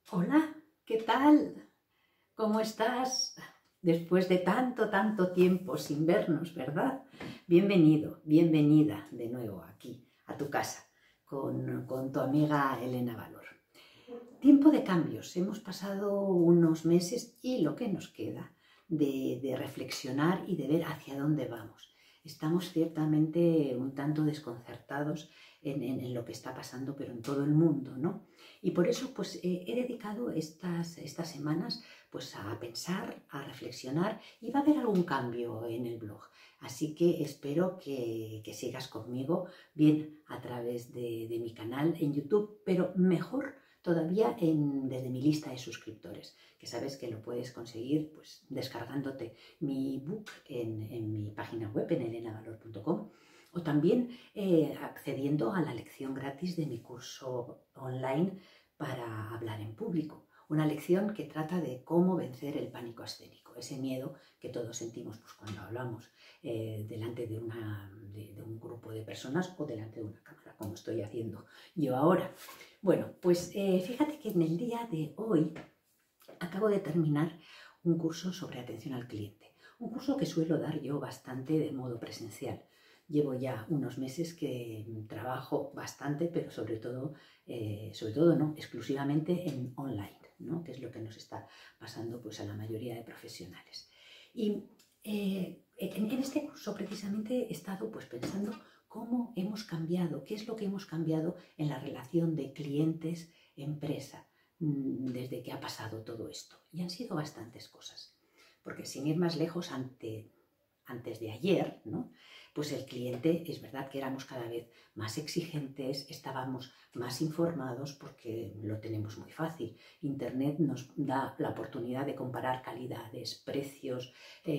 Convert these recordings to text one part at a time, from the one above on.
Hola, ¿qué tal? ¿Cómo estás? Después de tanto tiempo sin vernos, ¿verdad? Bienvenido, bienvenida de nuevo aquí, a tu casa, con tu amiga Elena Valor. Tiempo de cambios, hemos pasado unos meses y lo que nos queda de reflexionar y de ver hacia dónde vamos. Estamos ciertamente un tanto desconcertados en lo que está pasando, pero en todo el mundo, ¿no? Y por eso pues he dedicado estas semanas pues a pensar, a reflexionar, y va a haber algún cambio en el blog. Así que espero que sigas conmigo, bien a través de mi canal en YouTube, pero mejor todavía desde mi lista de suscriptores, que sabes que lo puedes conseguir pues descargándote mi ebook en mi página web, en elenavalor.com, o también accediendo a la lección gratis de mi curso online para hablar en público. Una lección que trata de cómo vencer el pánico escénico, ese miedo que todos sentimos pues, cuando hablamos delante de un grupo de personas o delante de una cámara, como estoy haciendo yo ahora. Bueno, pues fíjate que en el día de hoy acabo de terminar un curso sobre atención al cliente, un curso que suelo dar yo bastante de modo presencial. Llevo ya unos meses que trabajo bastante, pero sobre todo no, exclusivamente en online, ¿no? Que es lo que nos está pasando pues, a la mayoría de profesionales. Y en este curso precisamente he estado pues, pensando cómo hemos cambiado, qué es lo que hemos cambiado en la relación de clientes-empresa desde que ha pasado todo esto. Y han sido bastantes cosas. Porque sin ir más lejos, antes de ayer, ¿no? Pues el cliente, es verdad que éramos cada vez más exigentes, estábamos más informados porque lo tenemos muy fácil. Internet nos da la oportunidad de comparar calidades, precios,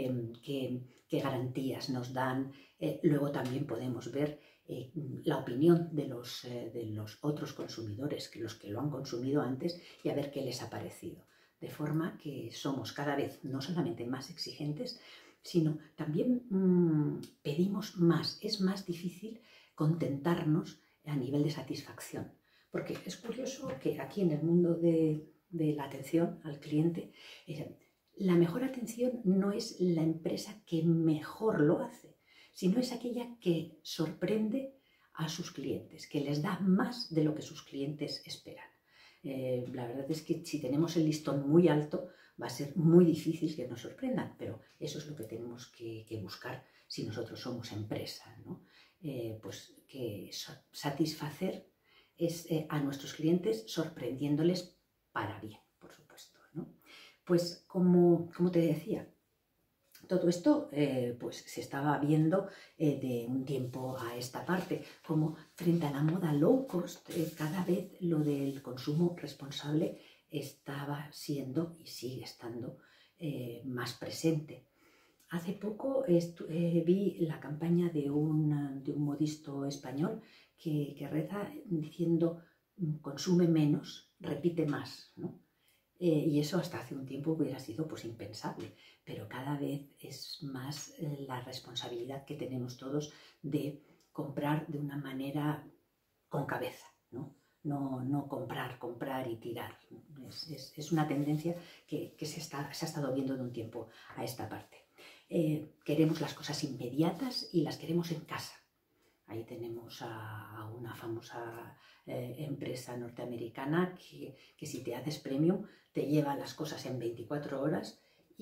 qué garantías nos dan. Luego también podemos ver la opinión de los otros consumidores, los que lo han consumido antes, y a ver qué les ha parecido. De forma que somos cada vez no solamente más exigentes, sino también pedimos más. Es más difícil contentarnos a nivel de satisfacción. Porque es curioso que aquí en el mundo de la atención al cliente, la mejor atención no es la empresa que mejor lo hace, sino es aquella que sorprende a sus clientes, que les da más de lo que sus clientes esperan. La verdad es que si tenemos el listón muy alto, va a ser muy difícil que nos sorprendan, pero eso es lo que tenemos que buscar si nosotros somos empresa, ¿no? Pues que satisfacer a nuestros clientes sorprendiéndoles para bien, por supuesto, ¿no? Pues como te decía, todo esto pues se estaba viendo de un tiempo a esta parte, como frente a la moda low cost, cada vez lo del consumo responsable estaba siendo y sigue estando más presente. Hace poco vi la campaña de un modisto español que reza diciendo consume menos, repite más, ¿no? Y eso hasta hace un tiempo hubiera sido pues impensable, pero cada vez es más la responsabilidad que tenemos todos de comprar de una manera con cabeza, ¿no? No comprar y tirar. Es una tendencia que se ha estado viendo de un tiempo a esta parte. Queremos las cosas inmediatas y las queremos en casa. Ahí tenemos a una famosa empresa norteamericana que si te haces premium te lleva las cosas en 24 horas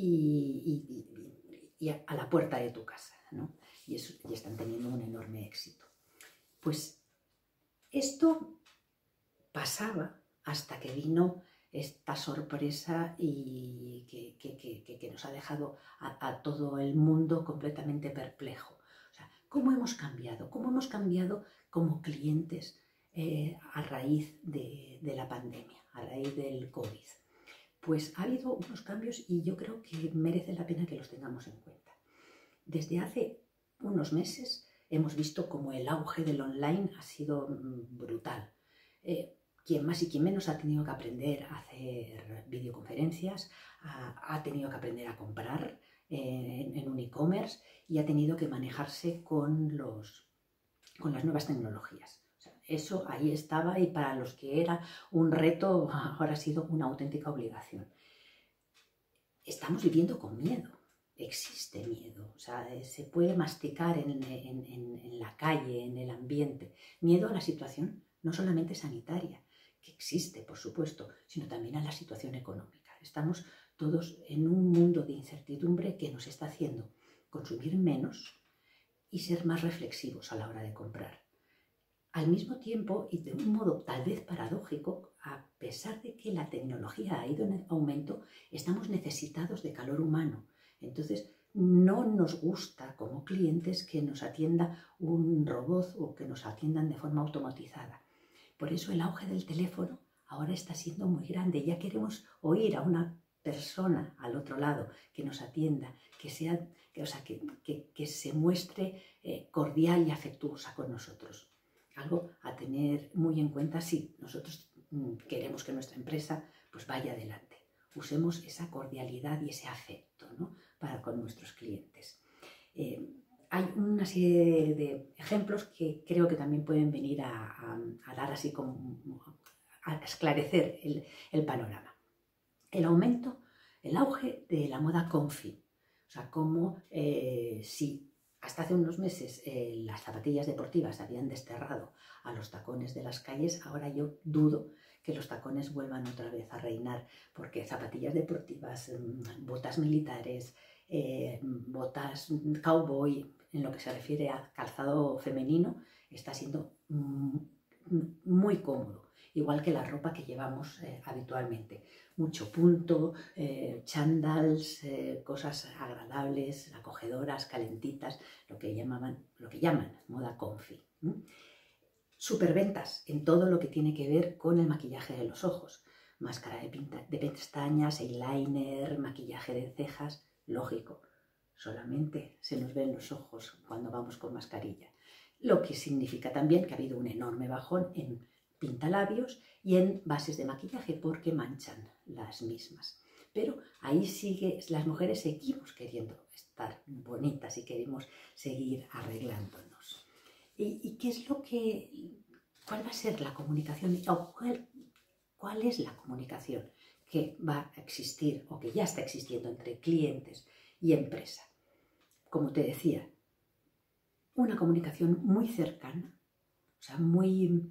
y a la puerta de tu casa, ¿no? Y están teniendo un enorme éxito. Pues esto pasaba hasta que vino esta sorpresa y que nos ha dejado a todo el mundo completamente perplejo. O sea, ¿cómo hemos cambiado? ¿Cómo hemos cambiado como clientes a raíz de la pandemia, a raíz del COVID? Pues ha habido unos cambios y yo creo que merece la pena que los tengamos en cuenta. Desde hace unos meses hemos visto como el auge del online ha sido brutal. Quien más y quien menos ha tenido que aprender a hacer videoconferencias, ha tenido que aprender a comprar en un e-commerce y ha tenido que manejarse con las nuevas tecnologías. O sea, eso ahí estaba y para los que era un reto, ahora ha sido una auténtica obligación. Estamos viviendo con miedo, existe miedo, o sea, se puede masticar en la calle, en el ambiente. Miedo a la situación no solamente sanitaria, que existe, por supuesto, sino también a la situación económica. Estamos todos en un mundo de incertidumbre que nos está haciendo consumir menos y ser más reflexivos a la hora de comprar. Al mismo tiempo, y de un modo tal vez paradójico, a pesar de que la tecnología ha ido en aumento, estamos necesitados de calor humano. Entonces, no nos gusta como clientes que nos atienda un robot o que nos atiendan de forma automatizada. Por eso el auge del teléfono ahora está siendo muy grande. Ya queremos oír a una persona al otro lado que nos atienda, que se muestre cordial y afectuosa con nosotros. Algo a tener muy en cuenta si nosotros queremos que nuestra empresa pues vaya adelante. Usemos esa cordialidad y ese afecto, ¿no?, para con nuestros clientes. Hay una serie de ejemplos que creo que también pueden venir a dar así como a esclarecer el panorama. El auge de la moda comfy. O sea, como si hasta hace unos meses las zapatillas deportivas habían desterrado a los tacones de las calles, ahora yo dudo que los tacones vuelvan otra vez a reinar, porque zapatillas deportivas, botas militares, botas cowboy, en lo que se refiere a calzado femenino, está siendo muy cómodo, igual que la ropa que llevamos habitualmente. Mucho punto, chándals, cosas agradables, acogedoras, calentitas, lo que llaman moda comfy. Superventas en todo lo que tiene que ver con el maquillaje de los ojos. Máscara de pestañas, eyeliner, maquillaje de cejas, lógico. Solamente se nos ven los ojos cuando vamos con mascarilla. Lo que significa también que ha habido un enorme bajón en pintalabios y en bases de maquillaje porque manchan las mismas. Pero ahí las mujeres seguimos queriendo estar bonitas y queremos seguir arreglándonos. ¿Y qué es cuál va a ser la comunicación? ¿Cuál es la comunicación que va a existir o que ya está existiendo entre clientes y empresa? Como te decía, una comunicación muy cercana, o sea, muy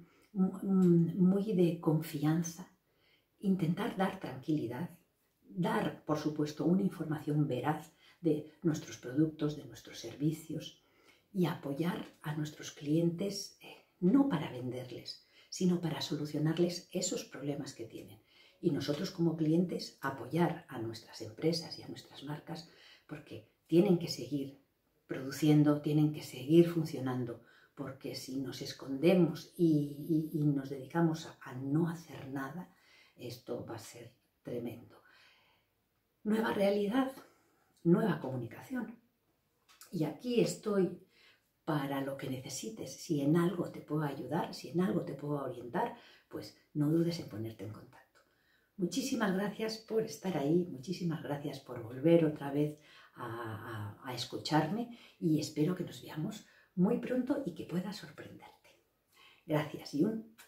de confianza, intentar dar tranquilidad, dar, por supuesto, una información veraz de nuestros productos, de nuestros servicios y apoyar a nuestros clientes no para venderles, sino para solucionarles esos problemas que tienen. Y nosotros como clientes apoyar a nuestras empresas y a nuestras marcas porque tienen que seguir produciendo, tienen que seguir funcionando, porque si nos escondemos y nos dedicamos a no hacer nada, esto va a ser tremendo. Nueva realidad, nueva comunicación. Y aquí estoy para lo que necesites. Si en algo te puedo ayudar, si en algo te puedo orientar, pues no dudes en ponerte en contacto. Muchísimas gracias por estar ahí, muchísimas gracias por volver otra vez a escucharme y espero que nos veamos muy pronto y que pueda sorprenderte. Gracias y un